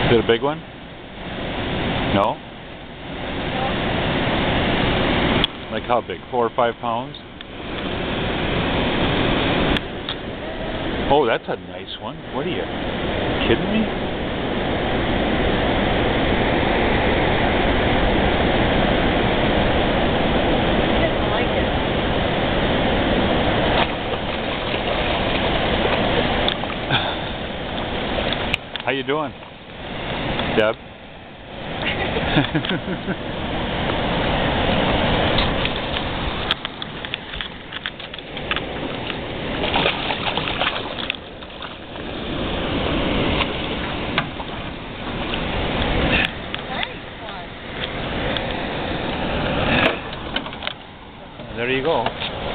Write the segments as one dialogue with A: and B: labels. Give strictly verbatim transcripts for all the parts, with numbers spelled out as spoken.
A: Is it a big one? No? Like how big? Four or five pounds? Oh, that's a nice one. What are you kidding me?
B: I like it.
A: How you doing, Deb? There you go.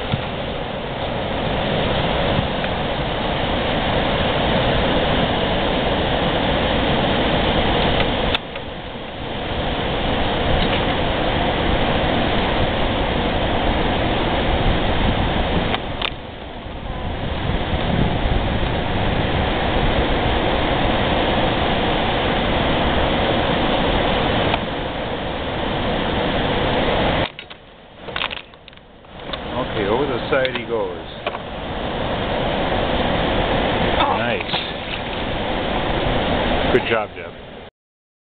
A: Okay, over the side he goes.
B: Oh.
A: Nice. Good job, Deb.